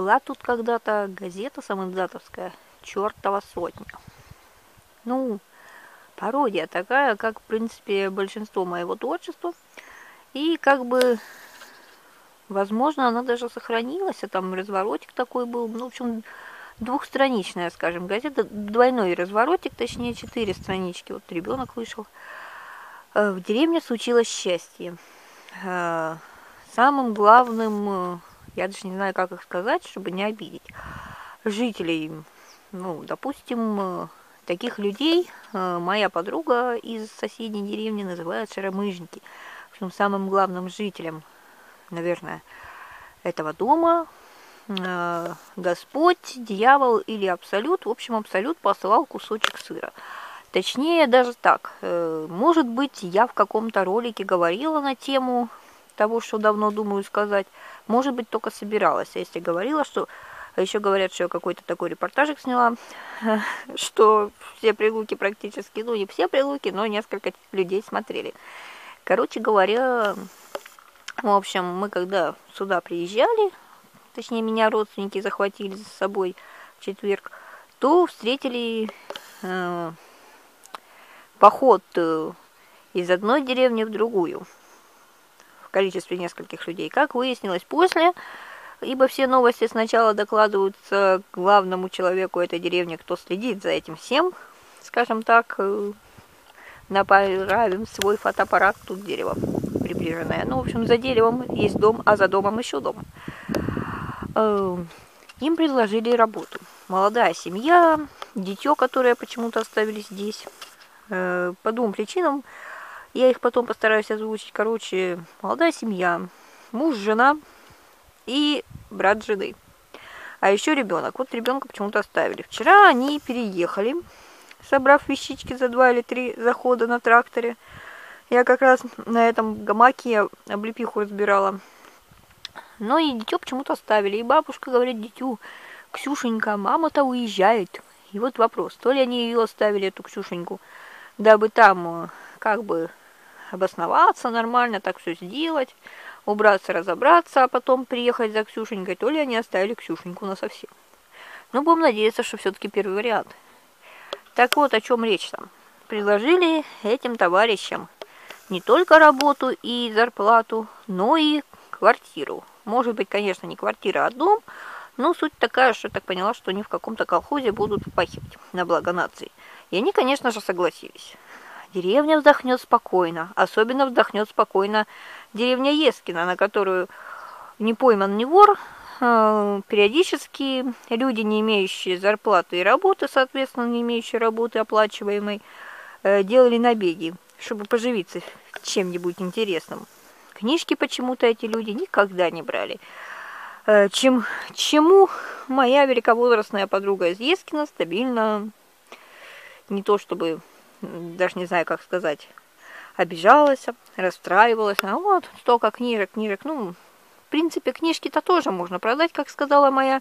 Была тут когда-то газета самоздатовская «Чёртова сотня». Ну, пародия такая, как, в принципе, большинство моего творчества. И как бы, возможно, она даже сохранилась, а там разворотик такой был. Ну, в общем, двухстраничная, скажем, газета, двойной разворотик, точнее, 4 странички. Вот ребенок вышел. В деревне случилось счастье. Самым главным, я даже не знаю, как их сказать, чтобы не обидеть, жителей, ну, допустим, таких людей моя подруга из соседней деревни называет шаромыжники. В общем, самым главным жителем, наверное, этого дома Господь, дьявол или Абсолют, в общем, Абсолют послал кусочек сыра. Точнее, даже так, может быть, я в каком-то ролике говорила на тему того, что давно думаю сказать, может быть, только собиралась. А если говорила, что... Еще говорят, что я какой-то такой репортажик сняла, что все прилуки практически, ну, не все прилуки, но несколько людей смотрели. Короче говоря, в общем, мы когда сюда приезжали, точнее, меня родственники захватили с собой в четверг, то встретили поход из одной деревни в другую в количестве нескольких людей. Как выяснилось после, ибо все новости сначала докладываются главному человеку этой деревни, кто следит за этим всем, скажем так, направим свой фотоаппарат, тут дерево приближенное. Ну, в общем, за деревом есть дом, а за домом еще дом. Им предложили работу. Молодая семья, дитё, которое почему-то оставили здесь. По двум причинам. Я их потом постараюсь озвучить. Короче, молодая семья, муж, жена и брат жены. А еще ребенок. Вот ребенка почему-то оставили. Вчера они переехали, собрав вещички за 2 или 3 захода на тракторе. Я как раз на этом гамаке облепиху разбирала. Но и дитё почему-то оставили. И бабушка говорит дитю: Ксюшенька, мама-то уезжает. И вот вопрос, то ли они ее оставили, эту Ксюшеньку, дабы там как бы обосноваться нормально, так все сделать, убраться, разобраться, а потом приехать за Ксюшенькой, то ли они оставили Ксюшеньку насовсем. Но будем надеяться, что все-таки первый вариант. Так вот, о чем речь там. Предложили этим товарищам не только работу и зарплату, но и квартиру. Может быть, конечно, не квартира, а дом, но суть такая, что я так поняла, что они в каком-то колхозе будут впахивать на благо нации. И они, конечно же, согласились. Деревня вздохнет спокойно. Особенно вздохнет спокойно деревня Ескина, на которую не пойман, не вор. Периодически люди, не имеющие зарплаты и работы, соответственно, не имеющие работы оплачиваемой, делали набеги, чтобы поживиться чем-нибудь интересным. Книжки почему-то эти люди никогда не брали. Чему моя великовозрастная подруга из Ескина стабильно, не то чтобы, даже не знаю, как сказать, обижалась, расстраивалась. А вот столько книжек. Ну, в принципе, книжки-то тоже можно продать, как сказала моя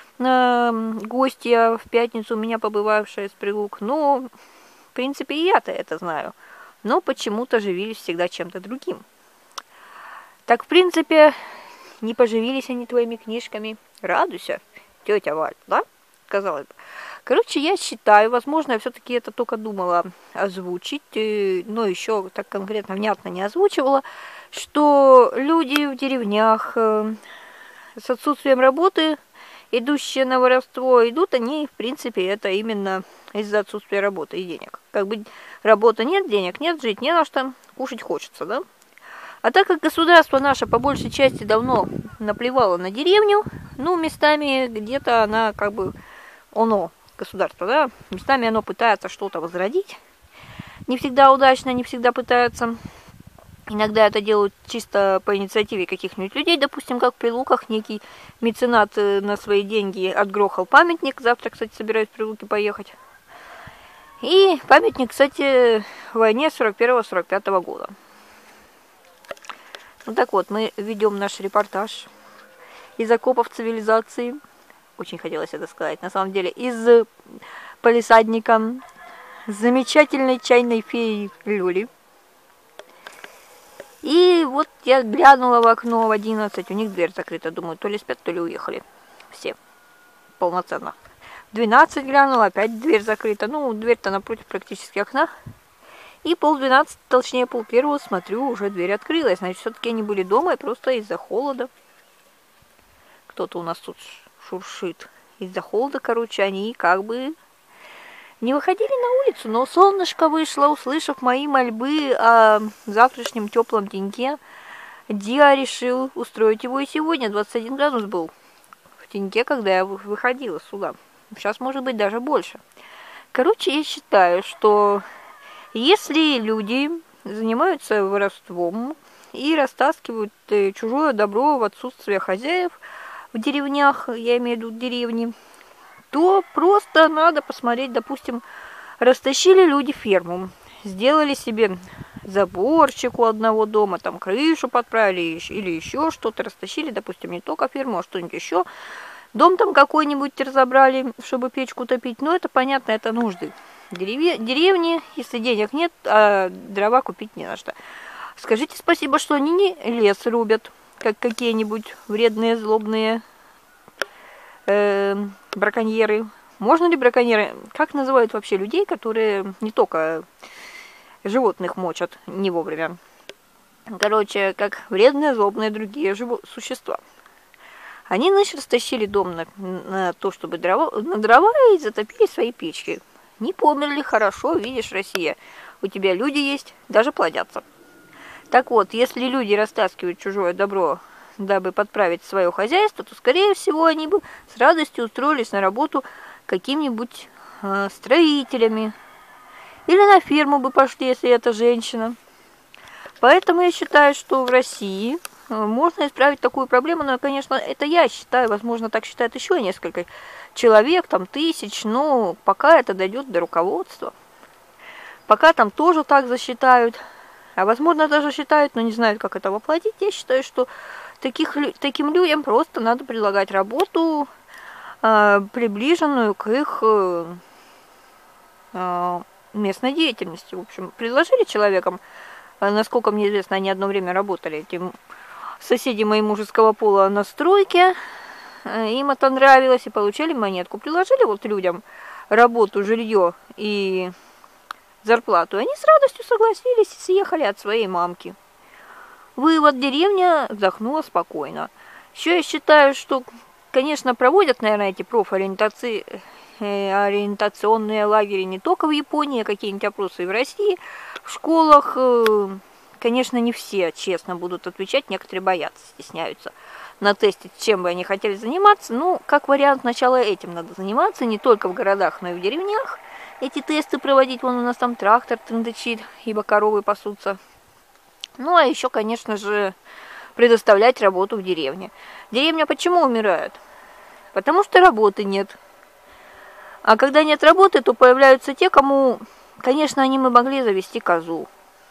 гостья в пятницу, у меня побывавшая из Прилук. Но, в принципе, и я-то это знаю. Но почему-то живились всегда чем-то другим. Так, в принципе, не поживились они твоими книжками. Радуйся, тетя Валь, да? Казалось бы. Короче, я считаю, возможно, я все-таки это только думала озвучить, но еще так конкретно, внятно не озвучивала, что люди в деревнях с отсутствием работы, идущие на воровство, идут они, в принципе, это именно из-за отсутствия работы и денег. Как бы работы нет, денег нет, жить не на что, кушать хочется, да? А так как государство наше по большей части давно наплевало на деревню, ну, местами где-то она как бы, государство, да, местами оно пытается что-то возродить. Не всегда удачно, не всегда пытаются. Иногда это делают чисто по инициативе каких-нибудь людей, допустим, как в Прилуках некий меценат на свои деньги отгрохал памятник. Завтра, кстати, собираюсь в Прилуки поехать. И памятник, кстати, в войне 41-45 года. Ну так вот, мы ведем наш репортаж из окопов цивилизации. Очень хотелось это сказать. На самом деле, из палисадника замечательной чайной феи Люли. И вот я глянула в окно в 11, у них дверь закрыта, думаю, то ли спят, то ли уехали. все полноценно. В 12 глянула, опять дверь закрыта. Ну, дверь-то напротив практически окна. И 11:30, точнее 11:30, смотрю, уже дверь открылась. Значит, все-таки они были дома и просто из-за холода. Кто-то у нас тут шуршит. Из-за холода, короче, они как бы не выходили на улицу, но солнышко вышло, услышав мои мольбы о завтрашнем теплом деньке. Диа решил устроить его и сегодня. 21 градус был в деньке, когда я выходила сюда. Сейчас может быть даже больше. Короче, я считаю, что если люди занимаются воровством и растаскивают чужое добро в отсутствие хозяев в деревнях, я имею в виду деревни, то просто надо посмотреть, допустим, растащили люди ферму, сделали себе заборчик у одного дома, там крышу подправили или еще что-то, растащили, допустим, не только ферму, а что-нибудь еще. Дом там какой-нибудь разобрали, чтобы печку топить, но это понятно, это нужды. Деревни, если денег нет, а дрова купить не на что. Скажите спасибо, что они не лес рубят, как какие-нибудь вредные, злобные браконьеры. Можно ли браконьеры? Как называют вообще людей, которые не только животных мочат не вовремя? Короче, как вредные, злобные другие существа. Они, значит, растащили дом на то, чтобы на дрова и затопили свои печки. Не померли, хорошо, видишь, Россия, у тебя люди есть, даже плодятся. Так вот, если люди растаскивают чужое добро, дабы подправить свое хозяйство, то, скорее всего, они бы с радостью устроились на работу какими-нибудь строителями. Или на ферму бы пошли, если это женщина. Поэтому я считаю, что в России можно исправить такую проблему, но, конечно, это я считаю, возможно, так считает еще несколько человек, там тысяч, но пока это дойдет до руководства. Пока там тоже так засчитают, а возможно даже считают, но не знают, как это воплотить. Я считаю, что таким людям просто надо предлагать работу, приближенную к их местной деятельности. В общем, предложили человекам, насколько мне известно, они одно время работали, этим соседи мои мужеского пола на стройке, им это нравилось и получали монетку. Предложили вот людям работу, жилье и зарплату, и они с радостью согласились и съехали от своей мамки. Вывод: деревня вздохнула спокойно. Еще я считаю, что, конечно, проводят, наверное, эти ориентационные лагеря не только в Японии, а какие-нибудь опросы и в России. В школах, конечно, не все честно будут отвечать, некоторые боятся, стесняются натестить, чем бы они хотели заниматься. Ну, как вариант, сначала этим надо заниматься, не только в городах, но и в деревнях. Эти тесты проводить, вон у нас там трактор трындычит, ибо коровы пасутся. Ну, а еще, конечно же, предоставлять работу в деревне. Деревня почему умирает? Потому что работы нет. А когда нет работы, то появляются те, кому, конечно, они бы могли завести козу.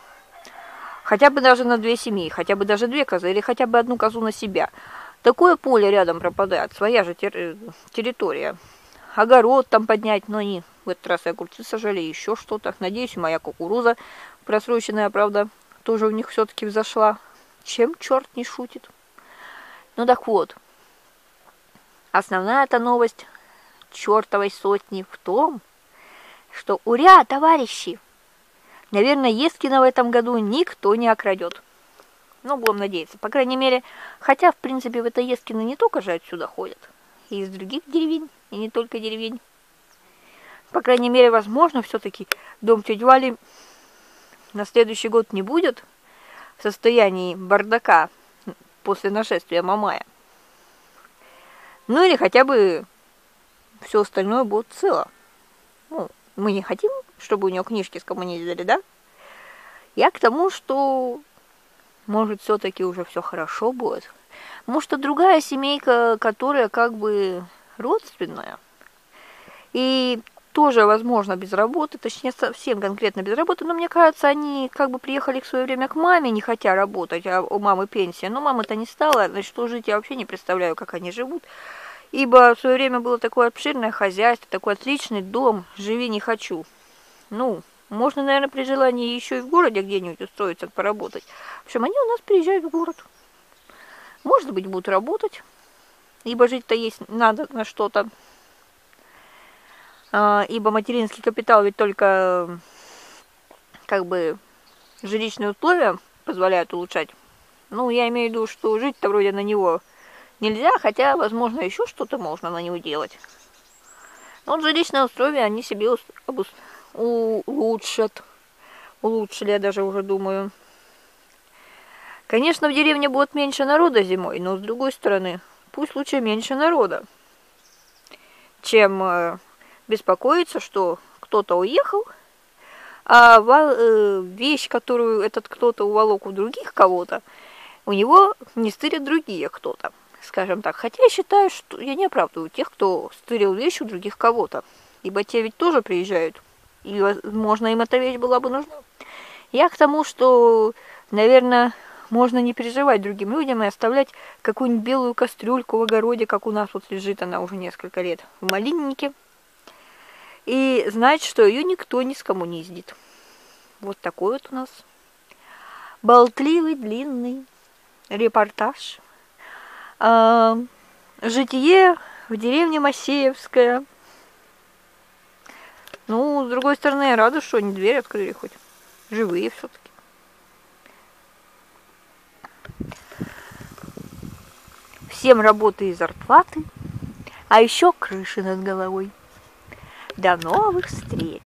Хотя бы даже на 2 семьи, хотя бы даже 2 козы, или хотя бы 1 козу на себя. Такое поле рядом пропадает, своя же территория. Огород там поднять, но они в этот раз и огурцы сажали, еще что-то. Надеюсь, моя кукуруза просроченная, правда, тоже у них все-таки взошла. Чем черт не шутит? Ну так вот, основная эта новость чертовой сотни в том, что ура, товарищи! Наверное, Ескина в этом году никто не окрадет. Ну, будем надеяться. По крайней мере, хотя, в принципе, в это Ескино не только же отсюда ходят. И из других деревень, и не только деревень. По крайней мере, возможно, все-таки дом тети Вали на следующий год не будет в состоянии бардака после нашествия Мамая. Ну, или хотя бы все остальное будет цело. Ну, мы не хотим, чтобы у него книжки скоммунизировали, да? Я к тому, что, может, все-таки уже все хорошо будет. Может, другая семейка, которая как бы родственная, и тоже, возможно, без работы, точнее, совсем конкретно без работы, но мне кажется, они как бы приехали в свое время к маме, не хотя работать, а у мамы пенсия. Но мамы-то не стала, значит, что жить я вообще не представляю, как они живут. Ибо в свое время было такое обширное хозяйство, такой отличный дом, живи не хочу. Ну, можно, наверное, при желании еще и в городе где-нибудь устроиться, поработать. В общем, они у нас приезжают в город. Может быть, будут работать. ибо жить-то есть надо на что-то. Ибо материнский капитал ведь только как бы жилищные условия позволяют улучшать. Ну, я имею в виду, что жить-то вроде на него нельзя, хотя, возможно, еще что-то можно на него делать. Но вот жилищные условия они себе улучшат. Улучшили, я даже уже думаю. Конечно, в деревне будет меньше народа зимой, но с другой стороны, пусть лучше меньше народа, чем беспокоиться, что кто-то уехал, а вещь, которую этот кто-то уволок у других кого-то, у него не стырят другие кто-то, скажем так. Хотя я считаю, что я не оправдываю тех, кто стырил вещь у других кого-то, ибо те ведь тоже приезжают, и, возможно, им эта вещь была бы нужна. Я к тому, что, наверное, можно не переживать другим людям и оставлять какую-нибудь белую кастрюльку в огороде, как у нас вот лежит она уже несколько лет в малиннике, и знать, что ее никто не скоммуниздит. Вот такой вот у нас болтливый, длинный репортаж. Житие в деревне Масеевская. Ну, с другой стороны, я рада, что они дверь открыли хоть. Живые все-таки. Всем работы и зарплаты, а еще крыши над головой. До новых встреч!